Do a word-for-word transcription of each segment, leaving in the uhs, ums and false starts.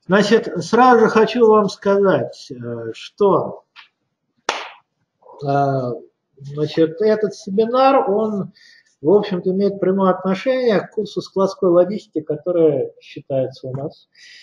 Значит, сразу же хочу вам сказать, что значит, этот семинар, он, в общем-то, имеет прямое отношение к курсу складской логистики, который считается у нас.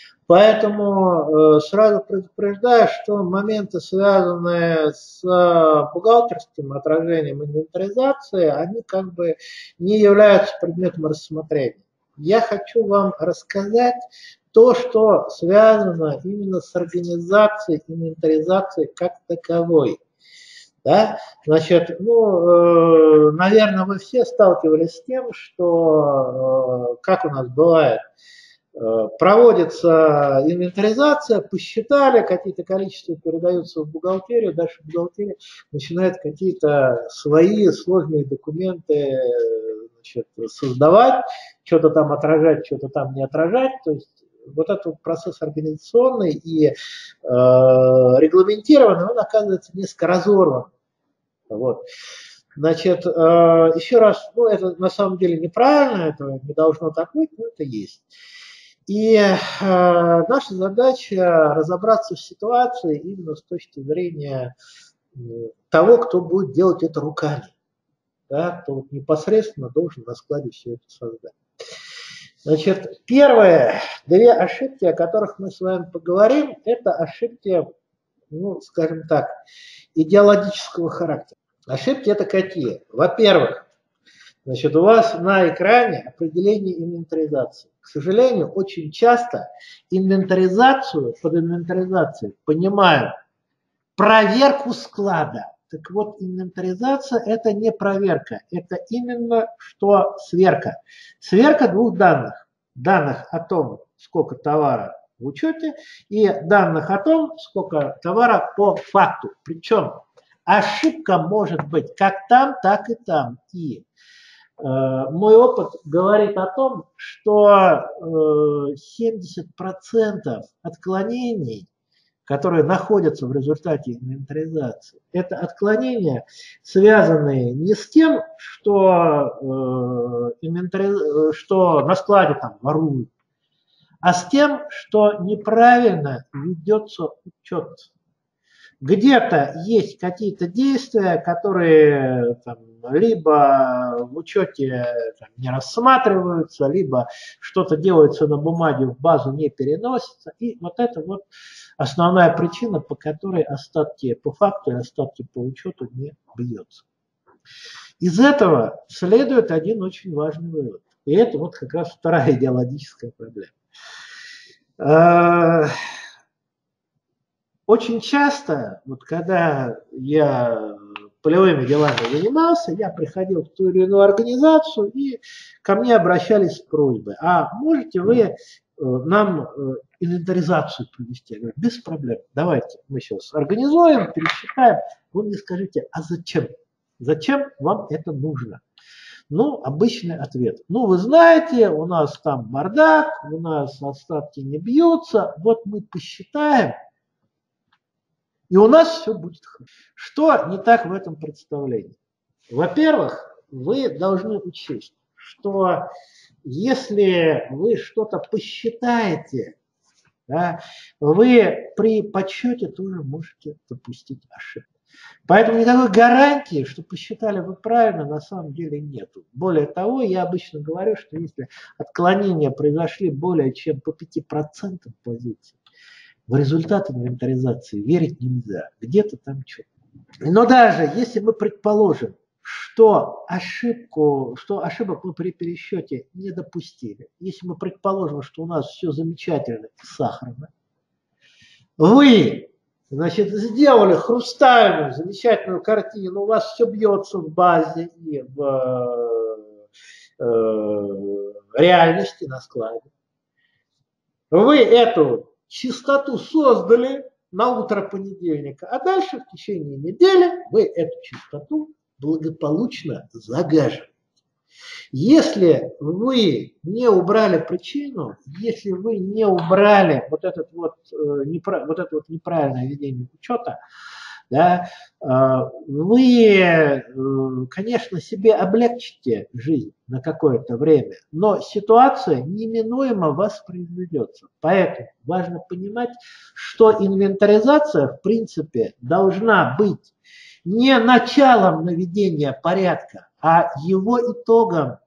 Поэтому сразу предупреждаю, что моменты, связанные с бухгалтерским отражением инвентаризации, они как бы не являются предметом рассмотрения. Я хочу вам рассказать то, что связано именно с организацией инвентаризации как таковой. Да? Значит, ну, э, наверное, вы все сталкивались с тем, что, э, как у нас бывает, э, проводится инвентаризация, посчитали, какие-то количества передаются в бухгалтерию, дальше бухгалтерия начинает какие-то свои сложные документы, значит, создавать, что-то там отражать, что-то там не отражать, то есть вот этот процесс организационный и э, регламентированный, он оказывается несколько разорван. Вот. Значит, э, еще раз, ну это на самом деле неправильно, это не должно так быть, но это есть. И э, наша задача разобраться в ситуации именно с точки зрения э, того, кто будет делать это руками, да, кто вот непосредственно должен на складе все это создать. Значит, первые две ошибки, о которых мы с вами поговорим, это ошибки, ну, скажем так, идеологического характера. Ошибки это какие? Во-первых, значит, у вас на экране определение инвентаризации. К сожалению, очень часто инвентаризацию, под инвентаризацией понимают проверку склада. Так вот, инвентаризация – это не проверка, это именно что сверка. Сверка двух данных. Данных о том, сколько товара в учете, и данных о том, сколько товара по факту. Причем ошибка может быть как там, так и там. И э, мой опыт говорит о том, что э, семьдесят процентов отклонений, которые находятся в результате инвентаризации, это отклонения, связанные не с тем, что, э, инвентари... что на складе там воруют, а с тем, что неправильно ведется учет. Где-то есть какие-то действия, которые там, либо в учете там, не рассматриваются, либо что-то делается на бумаге, в базу не переносится. И вот это вот основная причина, по которой остатки по факту и остатки по учету не бьются. Из этого следует один очень важный вывод. И это вот как раз вторая идеологическая проблема. Очень часто, вот когда я полевыми делами занимался, я приходил в ту или иную организацию, и ко мне обращались с просьбой: а можете вы нам инвентаризацию провести? Я говорю, без проблем, давайте мы сейчас организуем, пересчитаем. Вы мне скажите, а зачем? Зачем вам это нужно? Ну, обычный ответ. Ну, вы знаете, у нас там бардак, у нас остатки не бьются, вот мы посчитаем, и у нас все будет хорошо. Что не так в этом представлении? Во-первых, вы должны учесть, что если вы что-то посчитаете, да, вы при подсчете тоже можете допустить ошибку. Поэтому никакой гарантии, что посчитали вы правильно, на самом деле нету. Более того, я обычно говорю, что если отклонения произошли более чем по пяти процентам позиций, в результат инвентаризации верить нельзя. Где-то там что-то. Но даже если мы предположим, что ошибку, что ошибок мы при пересчете не допустили, если мы предположим, что у нас все замечательно и сахарно, вы, значит, сделали хрустальную, замечательную картину, у вас все бьется в базе и в э, реальности на складе. Вы эту чистоту создали на утро понедельника, а дальше в течение недели вы эту чистоту благополучно загаживаете. Если вы не убрали причину, если вы не убрали вот, этот вот, э, непра- вот это вот неправильное ведение учета, да, вы, конечно, себе облегчите жизнь на какое-то время, но ситуация неминуемо воспроизведется. Поэтому важно понимать, что инвентаризация, в принципе, должна быть не началом наведения порядка, а его итогом.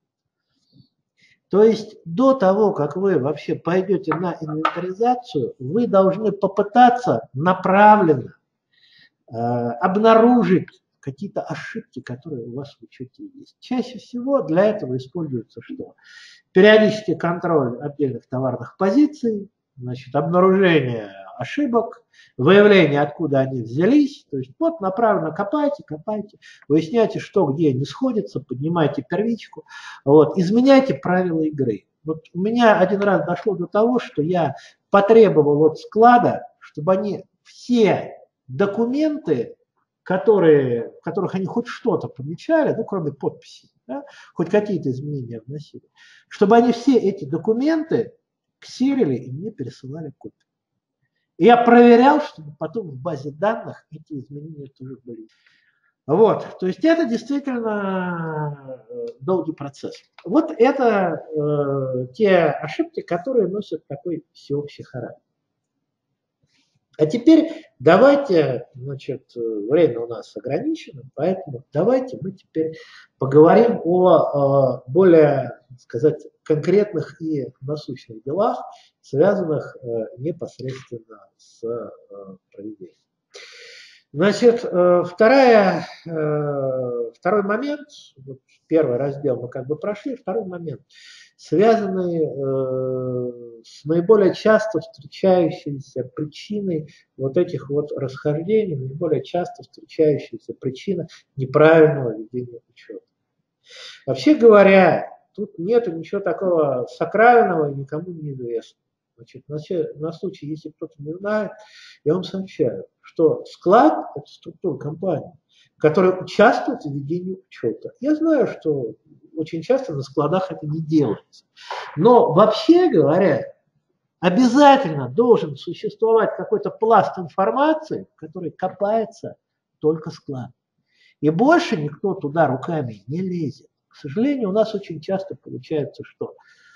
То есть до того, как вы вообще пойдете на инвентаризацию, вы должны попытаться направленно э, обнаружить какие-то ошибки, которые у вас в учете есть. Чаще всего для этого используется что? Периодический контроль отдельных товарных позиций, значит, обнаружение ошибок, выявление, откуда они взялись. То есть вот направленно копайте, копайте, выясняйте, что где не сходится, поднимайте первичку, вот, изменяйте правила игры. Вот у меня один раз дошло до того, что я потребовал от склада, чтобы они все документы, которые, в которых они хоть что-то помечали, ну, кроме подписи, да, хоть какие-то изменения вносили, чтобы они все эти документы ксерили и мне пересылали копии. И я проверял, чтобы потом в базе данных эти изменения тоже были. Вот, то есть это действительно долгий процесс. Вот это э, те ошибки, которые носят такой всеобщий характер. А теперь давайте, значит, время у нас ограничено, поэтому давайте мы теперь поговорим о, о более, так сказать, конкретных и насущных делах, связанных э, непосредственно с э, проведением. Значит, э, вторая, э, второй момент, вот первый раздел мы как бы прошли, второй момент, связанный э, с наиболее часто встречающейся причиной вот этих вот расхождений, наиболее часто встречающейся причина неправильного ведения учета. Вообще говоря, тут нет ничего такого сакрального и никому не известного. Значит, на, на случай, если кто-то не знает, я вам сообщаю, что склад – это структура компании, которая участвует в ведении учета. Я знаю, что очень часто на складах это не делается. Но вообще говоря, обязательно должен существовать какой-то пласт информации, в который копается только склад. И больше никто туда руками не лезет. К сожалению, у нас очень часто получается, что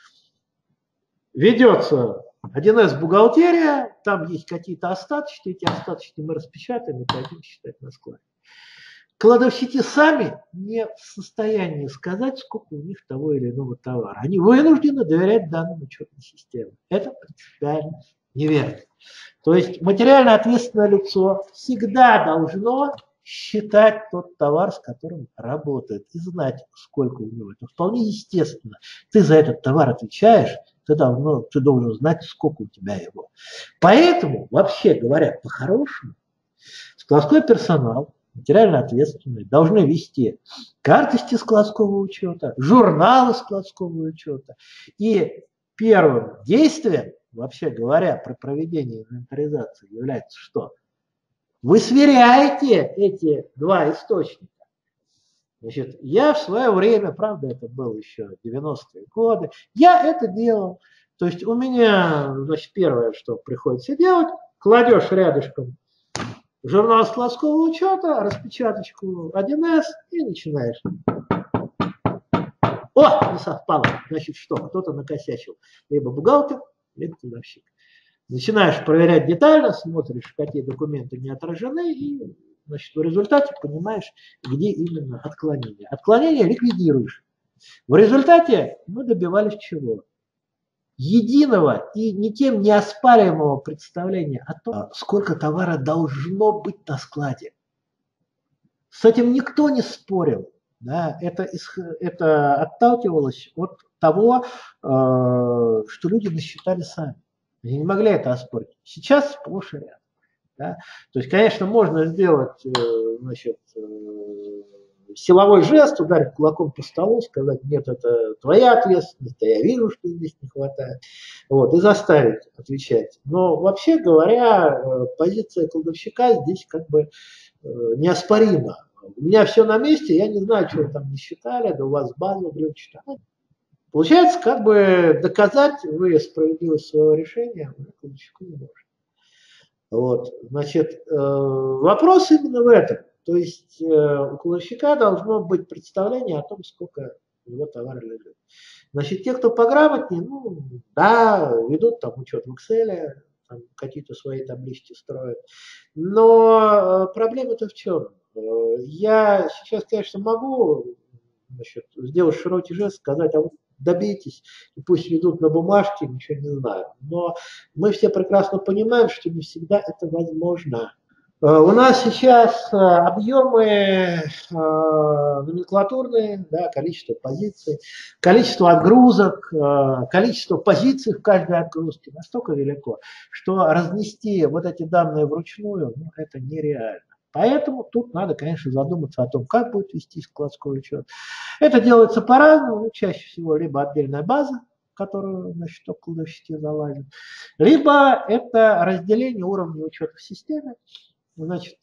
ведется один эс бухгалтерия, там есть какие-то остаточки, эти остаточки мы распечатаем и пойдем считать на складе. Кладовщики сами не в состоянии сказать, сколько у них того или иного товара. Они вынуждены доверять данным учетной системе. Это принципиально неверно. То есть материально ответственное лицо всегда должно считать тот товар, с которым работает, и знать, сколько у него. Это вполне естественно. Ты за этот товар отвечаешь, ты, давно, ты должен знать, сколько у тебя его. Поэтому, вообще говоря, по-хорошему, складской персонал, материально ответственные, должны вести карточки складского учета, журналы складского учета. И первым действием, вообще говоря, при проведении инвентаризации является что? Вы сверяете эти два источника. Значит, я в свое время, правда, это было еще девяностые годы, я это делал. То есть у меня, значит, первое, что приходится делать, кладешь рядышком журнал складского учета, распечаточку один эс и начинаешь. О, не совпало. Значит, что? Кто-то накосячил. Либо бухгалтер, либо кладовщик. Начинаешь проверять детально, смотришь, какие документы не отражены, и, значит, в результате понимаешь, где именно отклонение. Отклонение ликвидируешь. В результате мы добивались чего? Единого и никем не оспариваемого представления о том, сколько товара должно быть на складе. С этим никто не спорил. Да? Это, это отталкивалось от того, что люди насчитали сами. Они не могли это оспорить. Сейчас сплошь и рядом. Да? То есть, конечно, можно сделать, значит, силовой жест, ударить кулаком по столу, сказать, нет, это твоя ответственность, а я вижу, что здесь не хватает, вот, и заставить отвечать. Но вообще говоря, позиция кладовщика здесь как бы неоспорима. У меня все на месте, я не знаю, что вы там не считали, да у вас базу глючит. Получается, как бы доказать вы справедливость своего решения кладовщику не можете. Вот, значит, э, вопрос именно в этом. То есть э, у кладовщика должно быть представление о том, сколько его товар лежит. Значит, те, кто пограмотнее, ну, да, ведут там учет в Excel, там, какие-то свои таблички строят. Но э, проблема-то в чем? Э, я сейчас, конечно, могу, значит, сделать широкий жест, сказать, а вот добейтесь, и пусть ведут на бумажке, ничего не знаю. Но мы все прекрасно понимаем, что не всегда это возможно. Э, У нас сейчас э, объемы э, номенклатурные, да, количество позиций, количество отгрузок, э, количество позиций в каждой отгрузке настолько велико, что разнести вот эти данные вручную, ну, это нереально. Поэтому тут надо, конечно, задуматься о том, как будет вести складской учет. Это делается по-разному, ну, чаще всего либо отдельная база, в которую, значит, только кладовщики залазят, либо это разделение уровня учета в системе. Значит,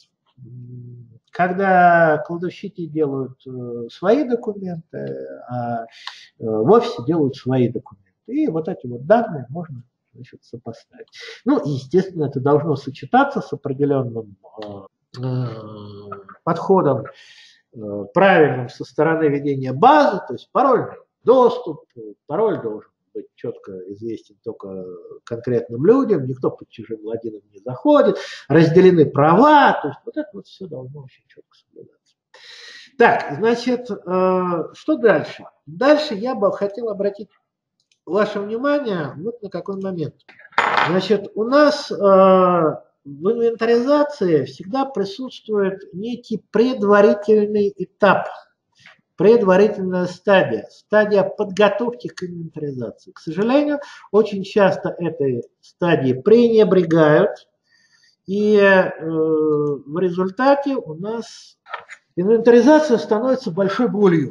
когда кладовщики делают э, свои документы, а э, в офисе делают свои документы. И вот эти вот данные можно, значит, сопоставить. Ну, и, естественно, это должно сочетаться с определенным э, э, подходом, э, правильным со стороны ведения базы, то есть парольный доступ, пароль должен быть четко известен только конкретным людям, никто под чужим логином не заходит, разделены права, то есть вот это вот все должно очень четко соблюдаться. Так, значит, э, что дальше? Дальше я бы хотел обратить ваше внимание вот на какой момент. Значит, у нас э, в инвентаризации всегда присутствует некий предварительный этап, предварительная стадия, стадия подготовки к инвентаризации. К сожалению, очень часто этой стадии пренебрегают, и э, в результате у нас инвентаризация становится большой болью.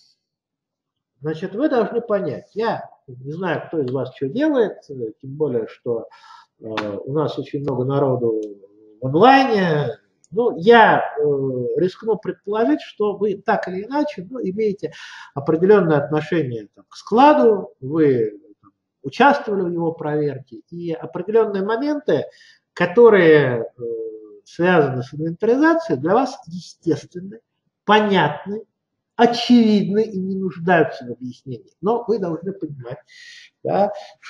Значит, вы должны понять, я не знаю, кто из вас что делает, тем более, что э, у нас очень много народу в онлайне. Ну, я э, рискну предположить, что вы так или иначе ну, имеете определенное отношение там, к складу, вы там, участвовали в его проверке, и определенные моменты, которые э, связаны с инвентаризацией, для вас естественны, понятны, очевидны и не нуждаются в объяснении. Но вы должны понимать, да,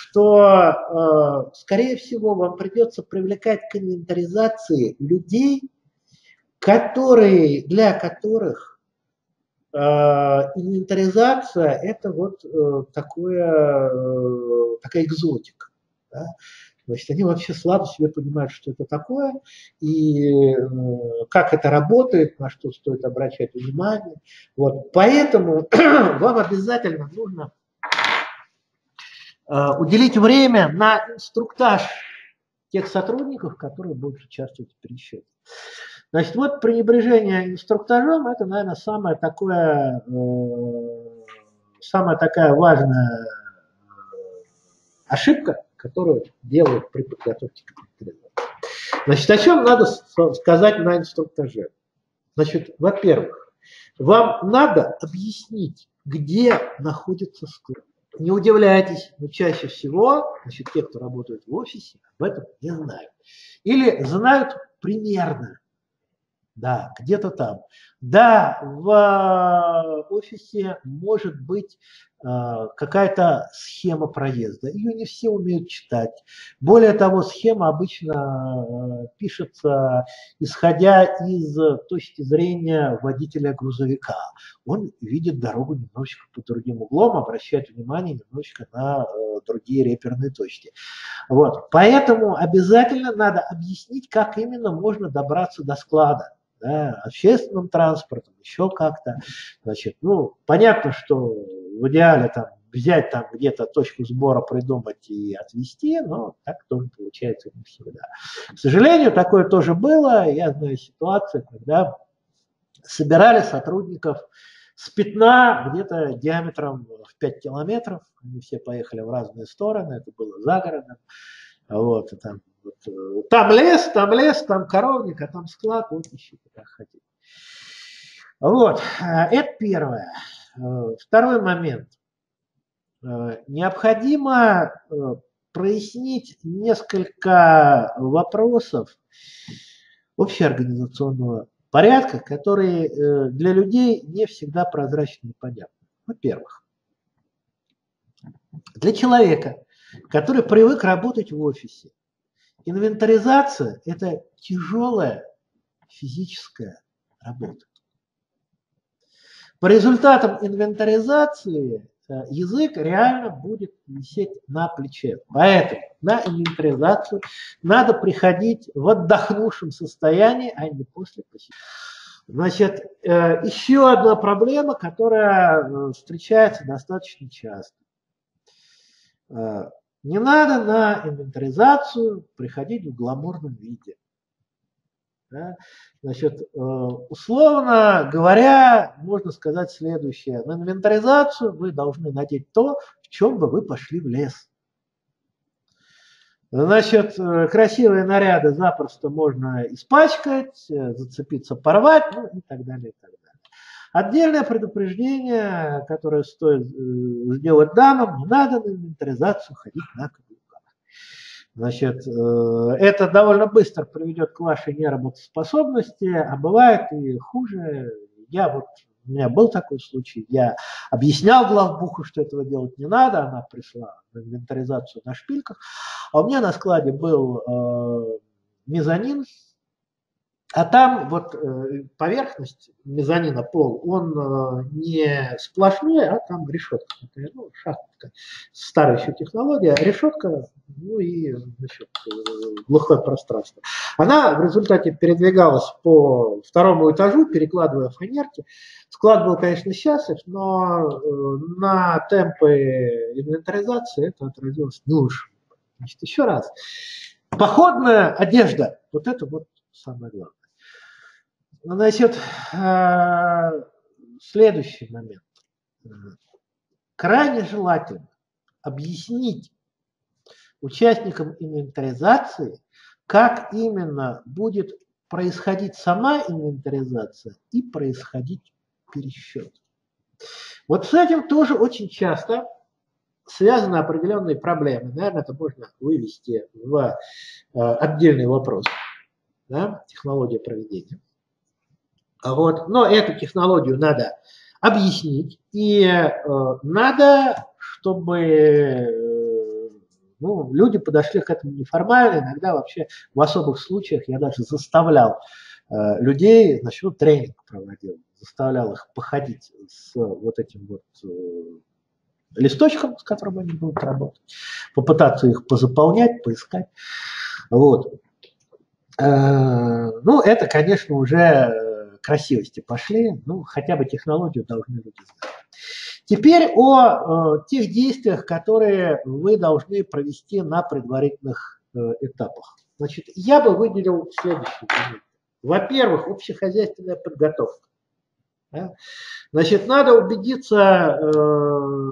что, э, скорее всего, вам придется привлекать к инвентаризации людей, которые, для которых э, инвентаризация – это вот э, такое, э, такая экзотика. Да? Значит, они вообще слабо себе понимают, что это такое, и э, как это работает, на что стоит обращать внимание. Вот. Поэтому вам обязательно нужно э, уделить время на инструктаж тех сотрудников, которые будут участвовать в пересчете. Значит, вот пренебрежение инструктажом – это, наверное, самое такое, э, самая такая важная ошибка, которую делают при подготовке к инвентаризации. Значит, о чем надо сказать на инструктаже? Значит, во-первых, вам надо объяснить, где находится склад. Не удивляйтесь, но чаще всего, значит, те, кто работает в офисе, об этом не знают. Или знают примерно. Да, где-то там. Да, в офисе может быть э, какая-то схема проезда. Ее не все умеют читать. Более того, схема обычно э, пишется, исходя из точки зрения водителя грузовика. Он видит дорогу немножечко под другим углом, обращает внимание немножечко на э, другие реперные точки. Вот. Поэтому обязательно надо объяснить, как именно можно добраться до склада. Да, общественным транспортом, еще как-то. Значит, ну, понятно, что в идеале там взять там где-то точку сбора, придумать и отвезти, но так тоже получается не всегда. К сожалению, такое тоже было. Я знаю ситуацию, когда собирали сотрудников с пятна где-то диаметром в пять километров. Они все поехали в разные стороны, это было за городом. Вот, и там Вот, там лес, там лес, там коровник, а там склад, вот ищите, как хотите. Вот, это первое. Второй момент. Необходимо прояснить несколько вопросов общеорганизационного порядка, которые для людей не всегда прозрачны и понятны. Во-первых, для человека, который привык работать в офисе, инвентаризация – это тяжелая физическая работа. По результатам инвентаризации язык реально будет висеть на плече. Поэтому на инвентаризацию надо приходить в отдохнувшем состоянии, а не после посещения. Значит, еще одна проблема, которая встречается достаточно часто. Не надо на инвентаризацию приходить в гламурном виде. Да? Значит, условно говоря, можно сказать следующее. На инвентаризацию вы должны надеть то, в чем бы вы пошли в лес. Значит, красивые наряды запросто можно испачкать, зацепиться, порвать, ну и так далее, и так далее. Отдельное предупреждение, которое стоит сделать дамам: не надо на инвентаризацию ходить на каблуках. Значит, это довольно быстро приведет к вашей неработоспособности, а бывает и хуже. Я вот, у меня был такой случай, я объяснял главбуху, что этого делать не надо, она пришла на инвентаризацию на шпильках, а у меня на складе был э, мезонин, а там вот э, поверхность мезонина, пол, он э, не сплошной, а там решетка. Ну, шахтка, старая еще технология, решетка, ну и значит, глухое пространство. Она в результате передвигалась по второму этажу, перекладывая фанерки. Склад был, конечно, счастлив, но э, на темпы инвентаризации это отразилось не лучше. Значит, еще раз. Походная одежда, вот это вот самое главное. Значит, следующий момент. Крайне желательно объяснить участникам инвентаризации, как именно будет происходить сама инвентаризация и происходить пересчет. Вот с этим тоже очень часто связаны определенные проблемы. Наверное, это можно вывести в отдельный вопрос. Да? Технология проведения. Вот. Но эту технологию надо объяснить, и э, надо, чтобы э, ну, люди подошли к этому неформально. Иногда вообще в особых случаях я даже заставлял э, людей, значит, ну, тренинг проводил, заставлял их походить с вот этим вот э, листочком, с которым они будут работать, попытаться их позаполнять, поискать. Вот. Э, ну, это, конечно, уже красивости пошли, ну, хотя бы технологию должны люди знать. Теперь о э, тех действиях, которые вы должны провести на предварительных э, этапах. Значит, я бы выделил следующие моменты. Во-первых, общехозяйственная подготовка. Да? Значит, надо убедиться, э,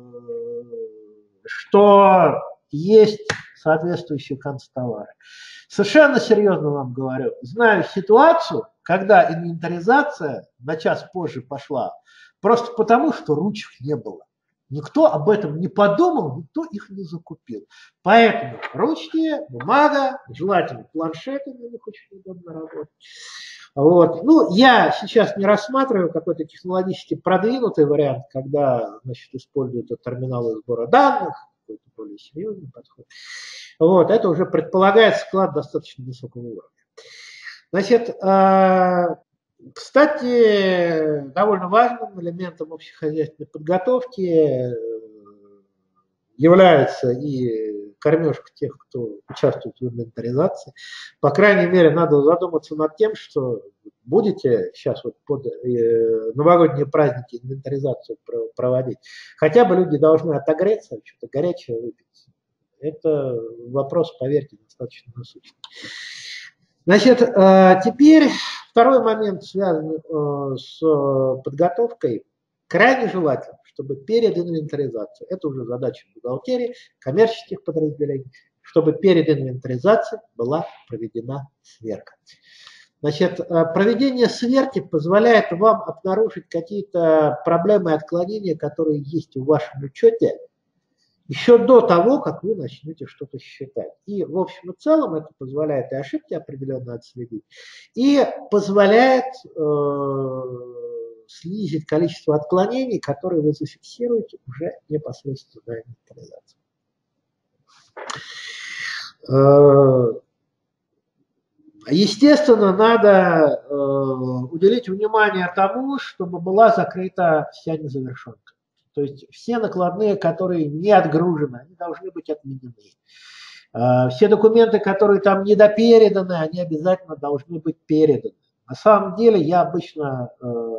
что есть соответствующие концтовары. Совершенно серьезно вам говорю, знаю ситуацию, когда инвентаризация на час позже пошла, просто потому, что ручек не было. Никто об этом не подумал, никто их не закупил. Поэтому ручки, бумага, желательно планшеты, на них очень удобно работать. Вот. Ну, я сейчас не рассматриваю какой-то технологически продвинутый вариант, когда, значит, используют терминалы сбора данных, какой-то более серьезный подход. Вот. Это уже предполагает склад достаточно высокого уровня. Значит, кстати, довольно важным элементом общехозяйственной подготовки является и кормежка тех, кто участвует в инвентаризации. По крайней мере, надо задуматься над тем, что будете сейчас вот под новогодние праздники инвентаризацию проводить. Хотя бы люди должны отогреться, что-то горячее выпить. Это вопрос, поверьте, достаточно насущный. Значит, теперь второй момент, связанный с подготовкой. Крайне желательно, чтобы перед инвентаризацией, это уже задача бухгалтерии, коммерческих подразделений, чтобы перед инвентаризацией была проведена сверка. Значит, проведение сверки позволяет вам обнаружить какие-то проблемы и отклонения, которые есть в вашем учете, еще до того, как вы начнете что-то считать. И в общем и целом это позволяет и ошибки определенно отследить, и позволяет э, снизить количество отклонений, которые вы зафиксируете уже непосредственно на инвентаризации. Э, Естественно, надо э, уделить внимание тому, чтобы была закрыта вся незавершенка. То есть все накладные, которые не отгружены, они должны быть отменены. Э, все документы, которые там недопереданы, они обязательно должны быть переданы. На самом деле я обычно э,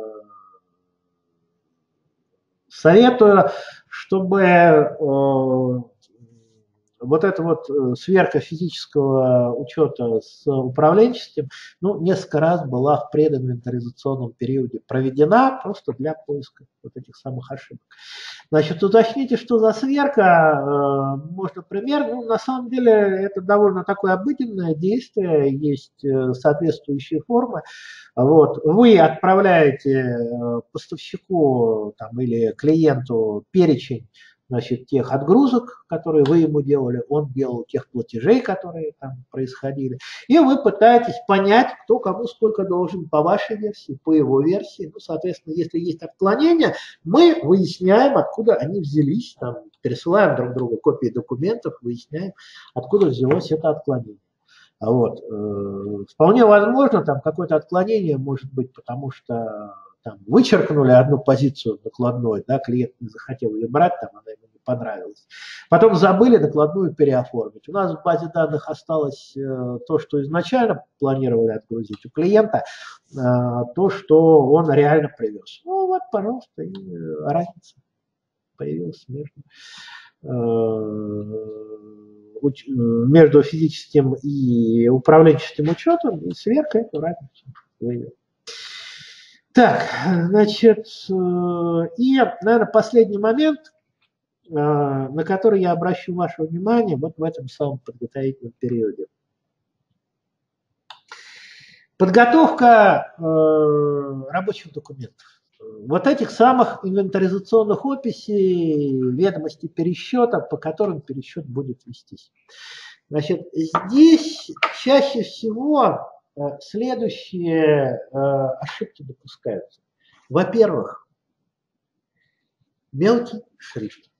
советую, чтобы э, вот эта вот сверка физического учета с управленческим, ну, несколько раз была в прединвентаризационном периоде проведена просто для поиска вот этих самых ошибок. Значит, уточните, что за сверка, можно пример, ну, на самом деле это довольно такое обыденное действие, есть соответствующие формы. Вот. Вы отправляете поставщику там, или клиенту перечень, значит, тех отгрузок, которые вы ему делали, он делал тех платежей, которые там происходили, и вы пытаетесь понять, кто кому сколько должен по вашей версии, по его версии. Ну, соответственно, если есть отклонения, мы выясняем, откуда они взялись, там, пересылаем друг другу копии документов, выясняем, откуда взялось это отклонение. Вот. Вполне возможно, там какое-то отклонение может быть, потому что там, вычеркнули одну позицию накладной, да, клиент не захотел ее брать, там, она ему не понравилась. Потом забыли накладную переоформить. У нас в базе данных осталось э, то, что изначально планировали отгрузить у клиента, э, то, что он реально привез. Ну вот, пожалуйста, и разница появилась между, э, между физическим и управленческим учетом, и сверка эту разницу вывел. Так, значит, и, наверное, последний момент, на который я обращу ваше внимание вот в этом самом подготовительном периоде. Подготовка рабочих документов. Вот этих самых инвентаризационных описей, ведомостей пересчета, по которым пересчет будет вестись. Значит, здесь чаще всего следующие э, ошибки допускаются. Во-первых, мелкий шрифт.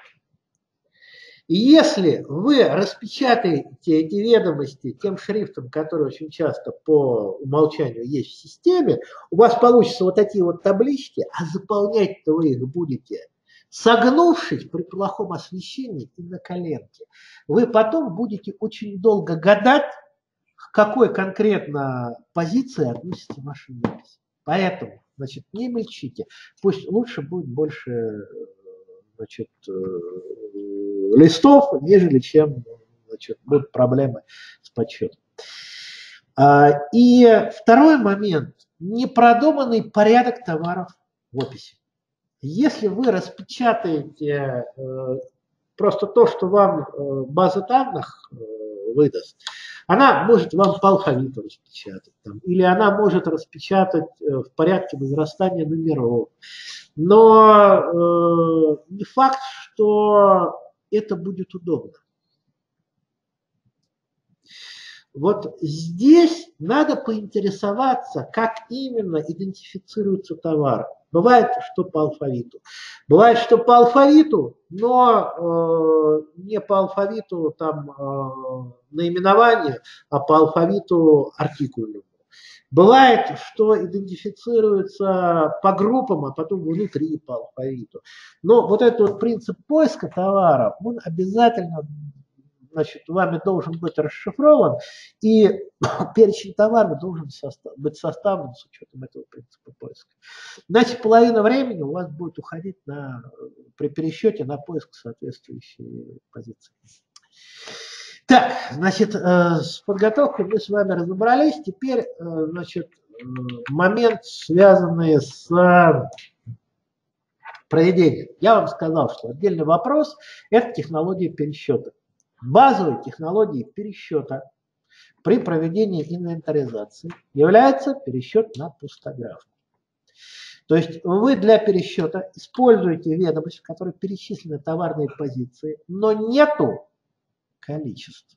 И если вы распечатаете эти ведомости тем шрифтом, который очень часто по умолчанию есть в системе, у вас получатся вот такие вот таблички, а заполнять-то вы их будете, согнувшись при плохом освещении и на коленке. Вы потом будете очень долго гадать, к какой конкретно позиции относится ваша запись. Поэтому, значит, не мельчите. Пусть лучше будет больше, значит, листов, нежели чем, значит, будут проблемы с подсчетом. И второй момент. Непродуманный порядок товаров в описи. Если вы распечатаете просто то, что вам база данных выдаст, она может вам по алфавиту распечатать, там, или она может распечатать в порядке возрастания номеров. Но э, не факт, что это будет удобно. Вот здесь надо поинтересоваться, как именно идентифицируется товар. Бывает, что по алфавиту. Бывает, что по алфавиту, но э, не по алфавиту там, э, наименования, а по алфавиту артикульному. Бывает, что идентифицируется по группам, а потом внутри по алфавиту. Но вот этот вот принцип поиска товаров, он обязательно, значит, вами должен быть расшифрован, и перечень товаров должен состав, быть составлен с учетом этого принципа поиска. Иначе половина времени у вас будет уходить на, при пересчете на поиск соответствующей позиции. Так, значит, с подготовкой мы с вами разобрались. Теперь, значит, момент, связанный с проведением. Я вам сказал, что отдельный вопрос – это технология пересчета. Базовой технологией пересчета при проведении инвентаризации является пересчет на пустограф. То есть вы для пересчета используете ведомость, в которой перечислены товарные позиции, но нету количества.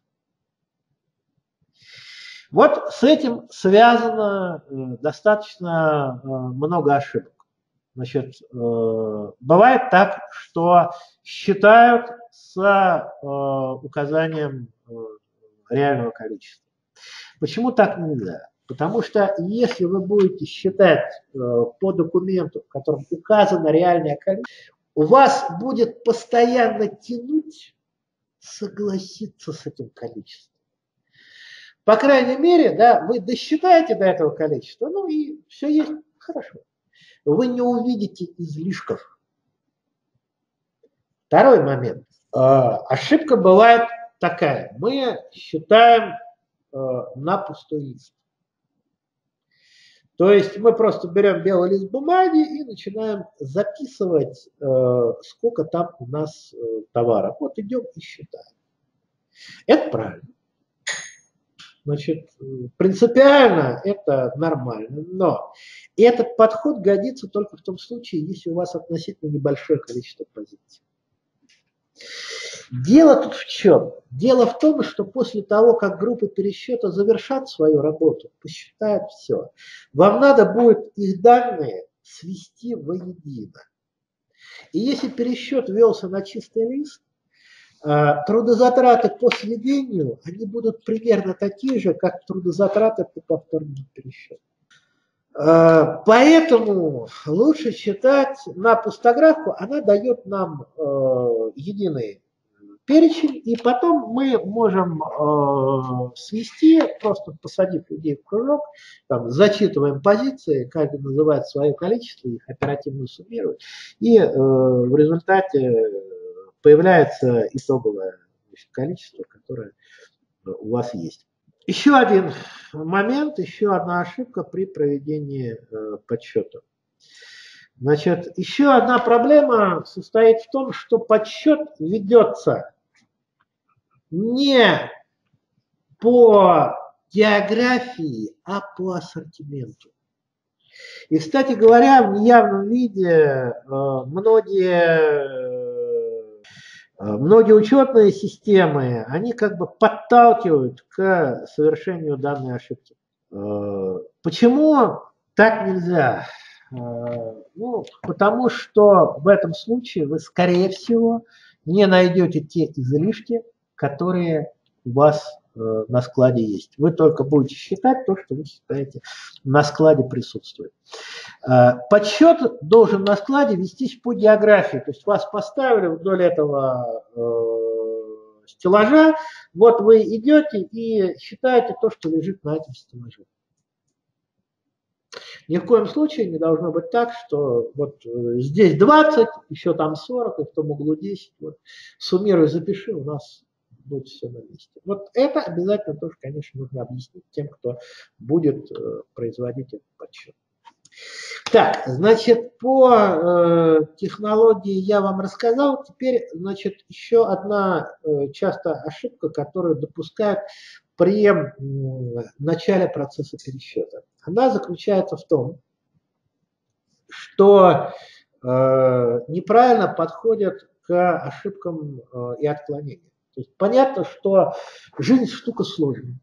Вот с этим связано э, достаточно э, много ошибок. Значит, э, бывает так, что считают с э, указанием э, реального количества. Почему так нельзя? Потому что если вы будете считать э, по документу, в котором указано реальное количество, у вас будет постоянно тянуть согласиться с этим количеством. По крайней мере, да, вы досчитаете до этого количества, ну и все есть хорошо. Вы не увидите излишков. Второй момент. Э, ошибка бывает такая. Мы считаем э, на пустой лист. То есть мы просто берем белый лист бумаги и начинаем записывать, э, сколько там у нас э, товара. Вот идем и считаем. Это правильно. Значит, принципиально это нормально, но этот подход годится только в том случае, если у вас относительно небольшое количество позиций. Дело тут в чем? Дело в том, что после того, как группы пересчета завершат свою работу, посчитают все, вам надо будет их данные свести воедино. И если пересчет велся на чистый лист, трудозатраты по сведению, они будут примерно такие же, как трудозатраты по повторному пересчету. Поэтому лучше читать на пустографку, она дает нам единый перечень, и потом мы можем свести, просто посадив людей в кружок, там, зачитываем позиции, каждый называет свое количество, их оперативно суммирует, и в результате появляется итоговое количество, которое у вас есть. Еще один момент, еще одна ошибка при проведении э, подсчета. Значит, еще одна проблема состоит в том, что подсчет ведется не по географии, а по ассортименту. И, кстати говоря, в неявном виде э, многие Многие учетные системы, они как бы подталкивают к совершению данной ошибки. Почему так нельзя? Ну, потому что в этом случае вы, скорее всего, не найдете те излишки, которые у вас на складе есть. Вы только будете считать то, что вы считаете на складе присутствует. Подсчет должен на складе вестись по географии. То есть вас поставили вдоль этого э, стеллажа, вот вы идете и считаете то, что лежит на этом стеллаже. Ни в коем случае не должно быть так, что вот здесь двадцать, еще там сорок, и в том углу десять. Вот, суммируй, запиши, у нас будет все на месте. Вот это обязательно тоже, конечно, нужно объяснить тем, кто будет э, производить этот подсчет. Так, значит, по э, технологии я вам рассказал. Теперь, значит, еще одна э, частая ошибка, которую допускают при э, начале процесса пересчета. Она заключается в том, что э, неправильно подходят к ошибкам э, и отклонениям. То есть понятно, что жизнь штука сложная.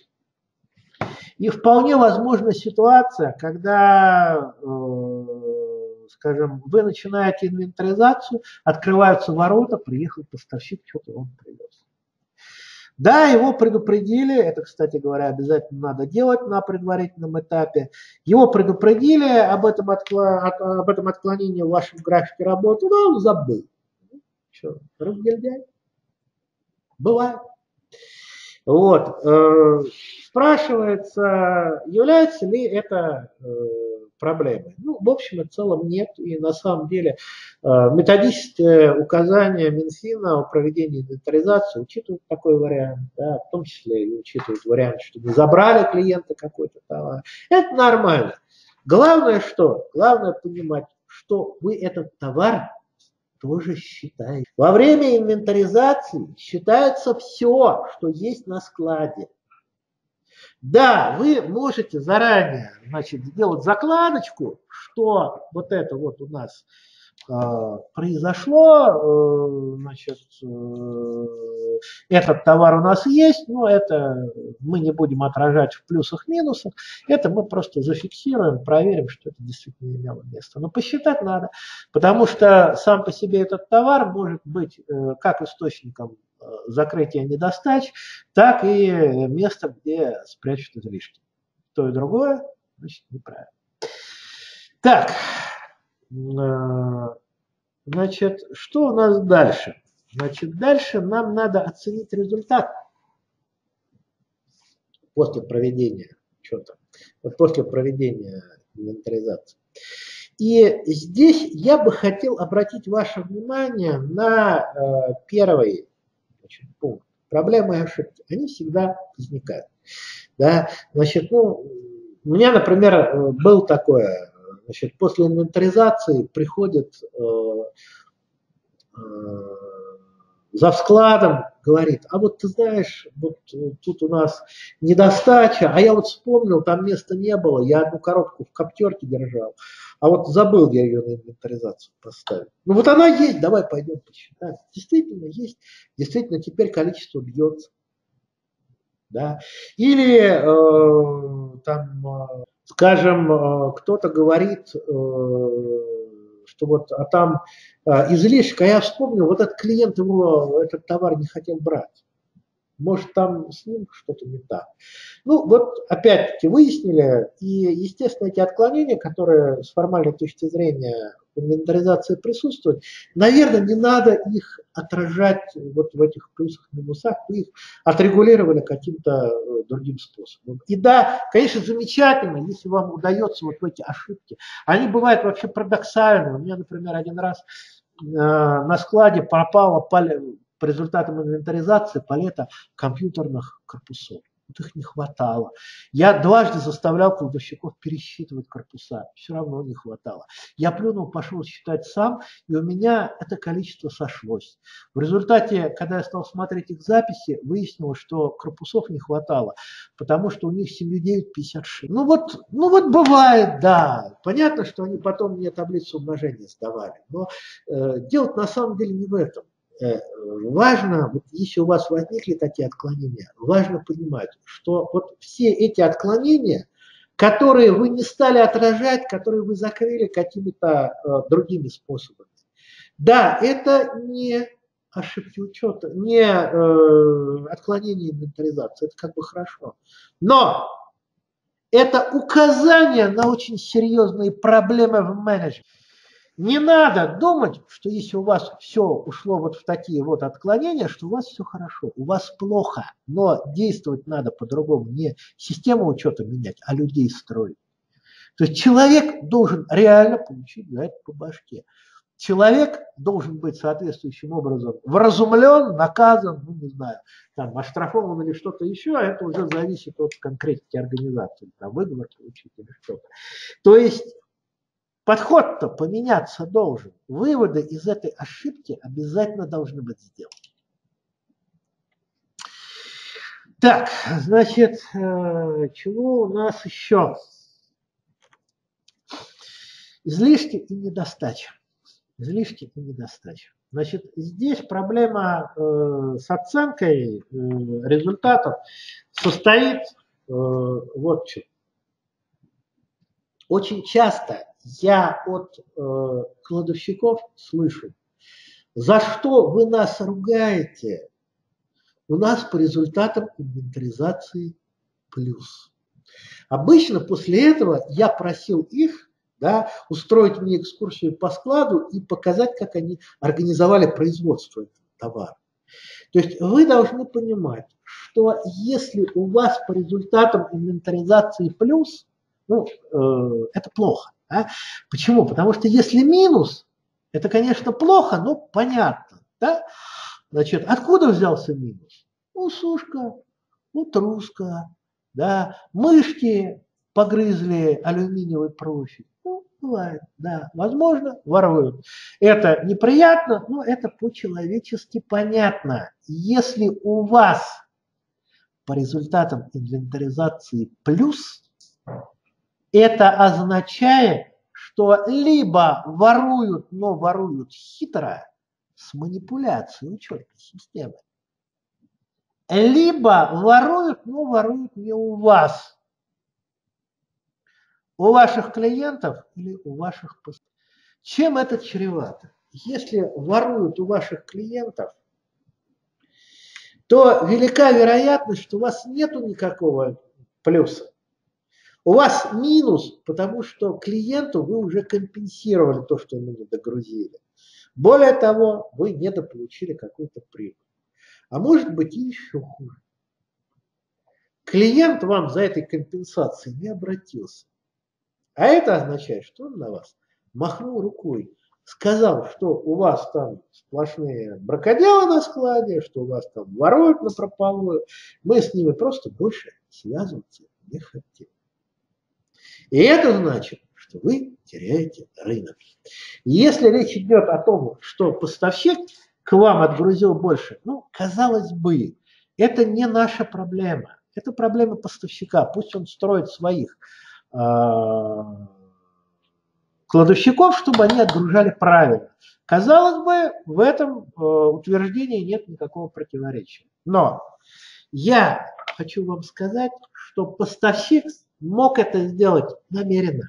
И вполне возможна ситуация, когда, э, скажем, вы начинаете инвентаризацию, открываются ворота, приехал поставщик, что-то он привез. Да, его предупредили, это, кстати говоря, обязательно надо делать на предварительном этапе. Его предупредили об этом, откло... об этом отклонении в вашем графике работы, но он забыл. Что, разгильдяй? Бывает. Вот. Спрашивается, является ли это проблемой. Ну, в общем и целом нет. И на самом деле методическое указание Минфина о проведении инвентаризации учитывает такой вариант, да, в том числе и учитывает вариант, что не забрали клиента какой-то товар. Это нормально. Главное что? Главное понимать, что вы этот товар тоже считаете. Во время инвентаризации считается все, что есть на складе. Да, вы можете заранее, значит, сделать закладочку, что вот это вот у нас э, произошло, э, значит, э, этот товар у нас есть, но это мы не будем отражать в плюсах-минусах, это мы просто зафиксируем, проверим, что это действительно имело место. Но посчитать надо, потому что сам по себе этот товар может быть э, как источником закрытия недостач, так и место, где спрячут излишки. То и другое, значит, неправильно. Так, значит, что у нас дальше? Значит, дальше нам надо оценить результат после проведения что-то, вот после проведения инвентаризации. И здесь я бы хотел обратить ваше внимание на э, первый значит, пункт. Проблемы и ошибки, они всегда возникают. Да? Значит, ну, у меня, например, был такое, значит, после инвентаризации приходит э, э, за складом, говорит, а вот ты знаешь, вот тут у нас недостача, а я вот вспомнил, там места не было, я одну коробку в коптерке держал, а вот забыл я ее на инвентаризацию поставить. Ну вот она есть, давай пойдем посчитаем. Действительно есть, действительно теперь количество бьется. Да? Или э, там, э, скажем, э, кто-то говорит, э, что вот, а там э, излишек, а я вспомнил, вот этот клиент его, этот товар не хотел брать. Может, там с ним что-то не так. Ну, вот опять-таки выяснили, и, естественно, эти отклонения, которые с формальной точки зрения в инвентаризации присутствуют, наверное, не надо их отражать вот в этих плюсах-минусах, вы их отрегулировали каким-то другим способом. И да, конечно, замечательно, если вам удается вот в эти ошибки. Они бывают вообще парадоксальны. У меня, например, один раз э, на складе пропала палец, по результатам инвентаризации палета компьютерных корпусов. Вот их не хватало. Я дважды заставлял кладовщиков пересчитывать корпуса. Все равно не хватало. Я плюнул, пошел считать сам, и у меня это количество сошлось. В результате, когда я стал смотреть их записи, выяснилось, что корпусов не хватало, потому что у них семь девять пятьдесят шесть. Ну вот, ну вот бывает, да. Понятно, что они потом мне таблицу умножения сдавали. Но э, дело на самом деле не в этом. Важно, вот если у вас возникли такие отклонения, важно понимать, что вот все эти отклонения, которые вы не стали отражать, которые вы закрыли какими-то э, другими способами, да, это не ошибки учета, не э, отклонение инвентаризации, это как бы хорошо, но это указание на очень серьезные проблемы в менеджменте. Не надо думать, что если у вас все ушло вот в такие вот отклонения, что у вас все хорошо, у вас плохо, но действовать надо по-другому, не систему учета менять, а людей строить. То есть человек должен реально получить за это по башке. Человек должен быть соответствующим образом вразумлен, наказан, ну не знаю, там, оштрафован или что-то еще, а это уже зависит от конкретики организации, там, выговор получить или что-то. То есть подход-то поменяться должен. Выводы из этой ошибки обязательно должны быть сделаны. Так, значит, чего у нас еще? Излишки и недостача. Излишки и недостача. Значит, здесь проблема э, с оценкой э, результатов состоит э, вот в чем. Очень часто я от э, кладовщиков слышу, за что вы нас ругаете, у нас по результатам инвентаризации плюс. Обычно после этого я просил их, да, устроить мне экскурсию по складу и показать, как они организовали производство этого товара. То есть вы должны понимать, что если у вас по результатам инвентаризации плюс, ну, э, это плохо. Да? Почему? Потому что если минус, это, конечно, плохо, но понятно. Да? Значит, откуда взялся минус? Ну, сушка, ну, труска, да, мышки погрызли алюминиевый профиль. Ну, бывает, да, возможно, воруют. Это неприятно, но это по-человечески понятно. Если у вас по результатам инвентаризации плюс, это означает, что либо воруют, но воруют хитро, с манипуляцией учетной системы, либо воруют, но воруют не у вас, у ваших клиентов или у ваших поставщиков. Чем это чревато? Если воруют у ваших клиентов, то велика вероятность, что у вас нету никакого плюса. У вас минус, потому что клиенту вы уже компенсировали то, что ему не догрузили. Более того, вы недополучили какую-то прибыль. А может быть и еще хуже. Клиент вам за этой компенсацией не обратился. А это означает, что он на вас махнул рукой, сказал, что у вас там сплошные бракоделы на складе, что у вас там воруют напропалую. Мы с ними просто больше связываться не хотим. И это значит, что вы теряете рынок. Если речь идет о том, что поставщик к вам отгрузил больше, ну, казалось бы, это не наша проблема. Это проблема поставщика. Пусть он строит своих э, кладовщиков, чтобы они отгружали правильно. Казалось бы, в этом э, утверждении нет никакого противоречия. Но я хочу вам сказать, что поставщик мог это сделать намеренно.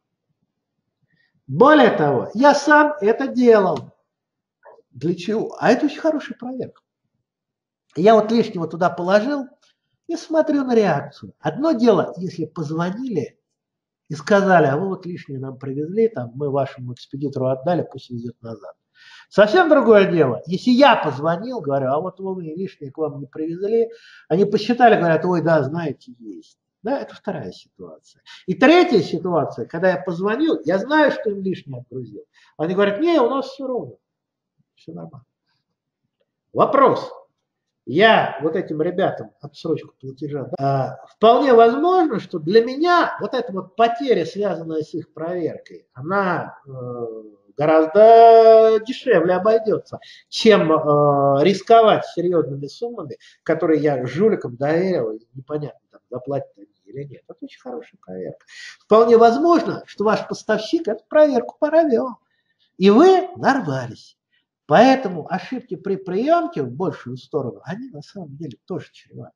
Более того, я сам это делал. Для чего? А это очень хорошая проверка. Я вот лишнего туда положил и смотрю на реакцию. Одно дело, если позвонили и сказали, а вы вот лишнее нам привезли, там, мы вашему экспедитору отдали, пусть везет назад. Совсем другое дело, если я позвонил, говорю, а вот вы лишнее к вам не привезли, они посчитали, говорят, ой, да, знаете, есть. Да, это вторая ситуация. И третья ситуация, когда я позвонил, я знаю, что им лишнее отгрузил. Они говорят, не, у нас все ровно, все нормально. Вопрос. Я вот этим ребятам отсрочку платежа, да, вполне возможно, что для меня вот эта вот потеря, связанная с их проверкой, она э, гораздо дешевле обойдется, чем э, рисковать серьезными суммами, которые я жуликам доверил, и непонятно, там, заплатят они или нет. Это очень хорошая проверка. Вполне возможно, что ваш поставщик эту проверку провел, и вы нарвались. Поэтому ошибки при приемке в большую сторону, они на самом деле тоже чреваты.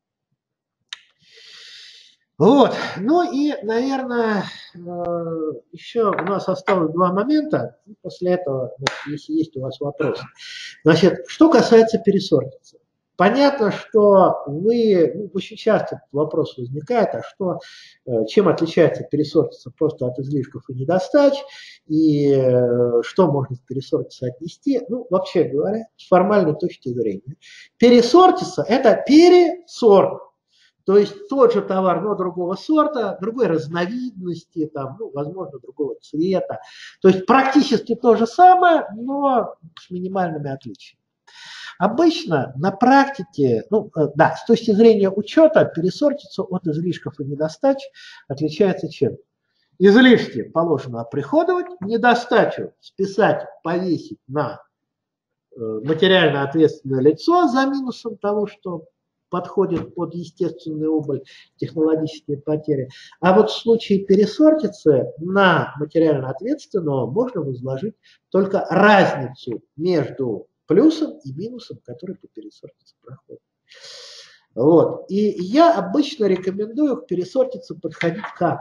Вот. Ну и, наверное, еще у нас осталось два момента. После этого, если есть у вас вопросы. Значит, что касается пересортицы. Понятно, что вы, ну, очень часто этот вопрос возникает, а что, чем отличается пересортица просто от излишков и недостач, и что можно в пересортице отнести. Ну, вообще говоря, с формальной точки зрения, пересортица – это пересорт. То есть тот же товар, но другого сорта, другой разновидности, там, ну, возможно, другого цвета. То есть практически то же самое, но с минимальными отличиями. Обычно на практике, ну да, с точки зрения учета, пересортица от излишков и недостач отличается чем? Излишки положено оприходовать, недостачу списать, повесить на материально ответственное лицо за минусом того, что подходит под естественную убыль, технологические потери. А вот в случае пересортицы на материально ответственного можно возложить только разницу между плюсом и минусом, который по пересортице проходит. Вот. И я обычно рекомендую к пересортице подходить как?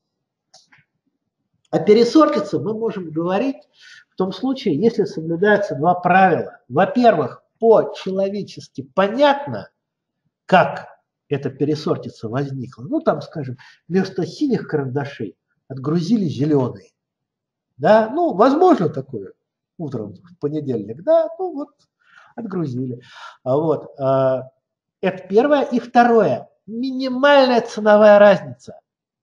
О пересортице мы можем говорить в том случае, если соблюдаются два правила. Во-первых, по-человечески понятно, как эта пересортица возникла. Ну, там, скажем, вместо синих карандашей отгрузили зеленые. Да, ну, возможно такое утром в понедельник, да, ну вот, отгрузили. Вот, это первое. И второе, минимальная ценовая разница.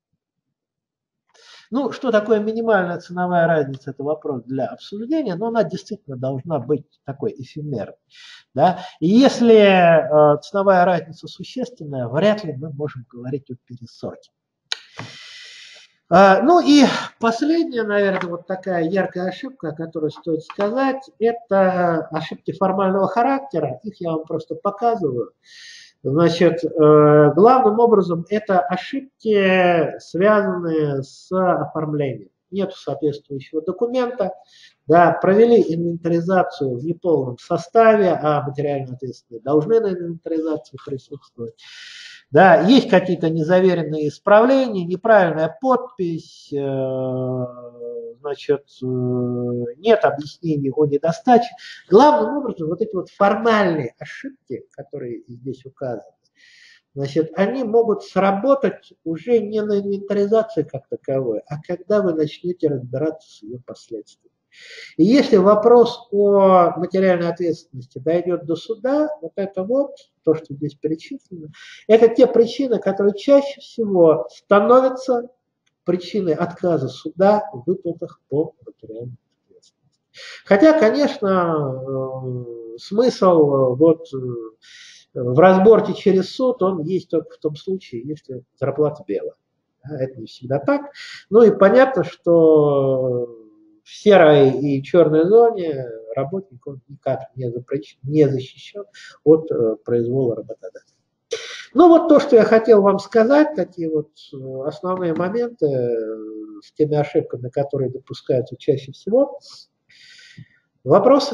Ну, что такое минимальная ценовая разница, это вопрос для обсуждения, но она действительно должна быть такой эфемерной. Да? И если э, ценовая разница существенная, вряд ли мы можем говорить о пересорте. А, ну и последняя, наверное, вот такая яркая ошибка, о которой стоит сказать, это ошибки формального характера. Их я вам просто показываю. Значит, главным образом это ошибки, связанные с оформлением. Нет соответствующего документа, да, провели инвентаризацию в неполном составе, а материально ответственные должны на инвентаризации присутствовать. Да, есть какие-то незаверенные исправления, неправильная подпись, значит, нет объяснений о недостаче. Главным образом вот эти вот формальные ошибки, которые здесь указаны, значит, они могут сработать уже не на инвентаризации как таковой, а когда вы начнете разбираться с ее последствиями. И если вопрос о материальной ответственности дойдет до суда, вот это вот, то, что здесь перечислено, это те причины, которые чаще всего становятся причиной отказа суда в выплатах по материальной ответственности. Хотя, конечно, смысл вот в разборке через суд, он есть только в том случае, если зарплата белая. Это не всегда так. Ну и понятно, что в серой и черной зоне работник он никак не, запрещен, не защищен от э, произвола работодателя. Ну вот то, что я хотел вам сказать, такие вот основные моменты с теми ошибками, которые допускаются чаще всего. Вопросы?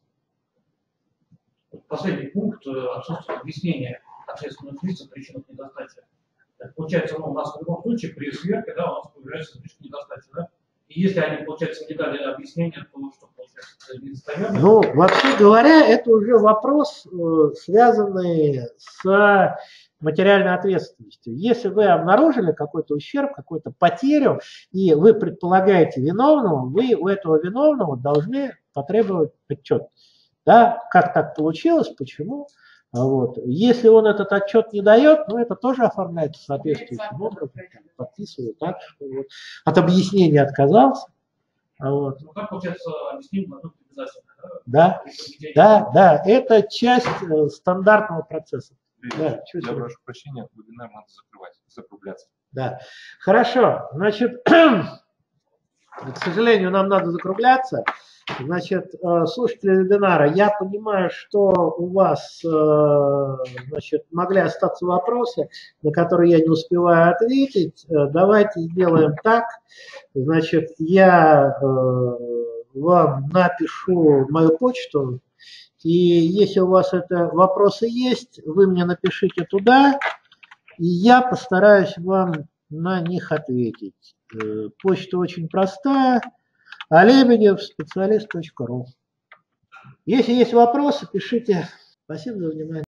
Последний пункт – отсутствие объяснения ответственных лиц о причинах недостатка. Получается, ну, у нас в любом случае при сверке, да, у нас появляется причина недостатка, да? И если они, получается, не дали объяснение, то что получается, это недостоверно? Ну, вообще говоря, это уже вопрос, связанный с материальной ответственностью. Если вы обнаружили какой-то ущерб, какую-то потерю, и вы предполагаете виновного, вы у этого виновного должны потребовать отчет. Да, как так получилось, почему. Вот. Если он этот отчет не дает, ну это тоже оформляется соответствующим образом, подписывают так, что вот от объяснения отказался. Вот. Ну как получается объяснение на обязательно? Да, да, да, это часть э, стандартного процесса. Да, я прошу прощения, вебинар надо закрывать, закругляться. Да, хорошо, значит, к сожалению, нам надо закругляться. Значит, слушатели вебинара, я понимаю, что у вас, значит, могли остаться вопросы, на которые я не успеваю ответить. Давайте сделаем так. Значит, я вам напишу мою почту, и если у вас это вопросы есть, вы мне напишите туда, и я постараюсь вам на них ответить. Почта очень простая. Алебедев, специалист точка ру. Если есть вопросы, пишите. Спасибо за внимание.